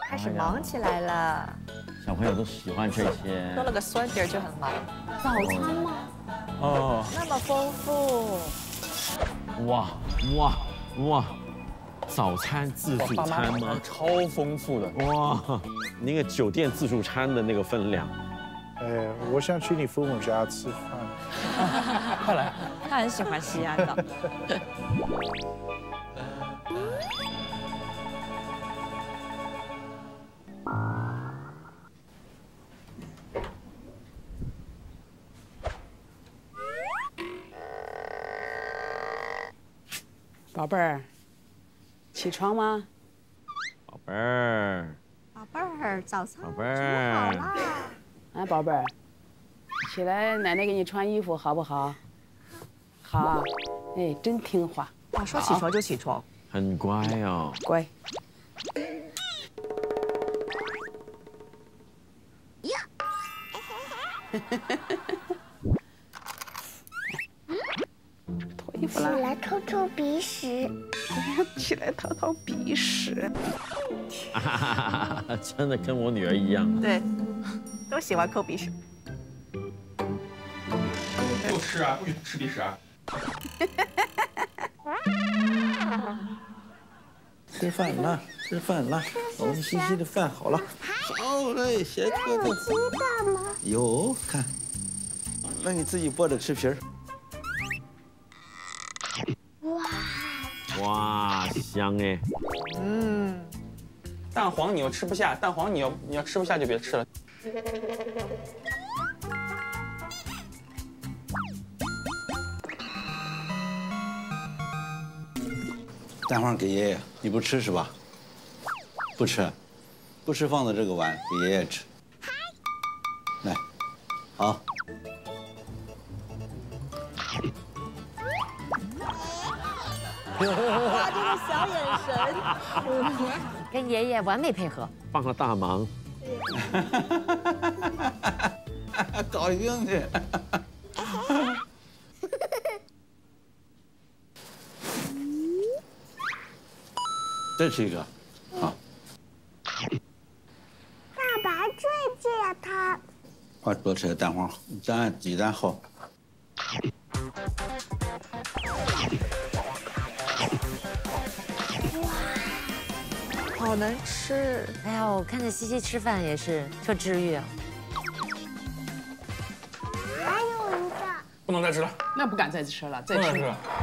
开始忙起来了。 小朋友都喜欢这些。 多了个酸碟就很忙。 早餐吗？ 哦， 那么丰富。 哇哇哇！早餐自助餐吗？ 超丰富的。 哇，那个酒店自助餐的那个分量。 我想去你父母家吃饭。 快来。 他很喜欢西安的。 宝贝儿，起床吗？ 宝贝儿， 宝贝儿，早餐宝贝煮好儿， 啦。 啊，宝贝儿，起来，奶奶给你穿衣服，好不好？好，哎，真听话， 啊，说起床就起床。 很乖哦。 乖。脱衣服起了， 来抠抠鼻屎。 起来掏掏鼻屎。 真的跟我女儿一样。 对，都喜欢抠鼻屎。 不吃啊，不许吃鼻屎啊。 吃饭了，吃饭了，浓兮兮的饭好了。好嘞，先喝的。 知道吗？ 有看，那你自己剥着吃皮儿。 哇，香哎！ 蛋黄你又吃不下，蛋黄你要吃不下就别吃了。 蛋黄给爷爷，你不吃是吧？不吃，不吃放在这个碗给爷爷吃。来，好。 哇，这个小眼神。 跟爷爷完美配合， 帮了大忙。 高兴的。这是一个，好。 爸爸最记得他。 快多吃点蛋黄，鸡蛋好。 好能吃。 哎呀，我看着西西吃饭也是特治愈啊。 还有一个。 不能再吃了， 那不敢再吃了，再吃不能再吃了。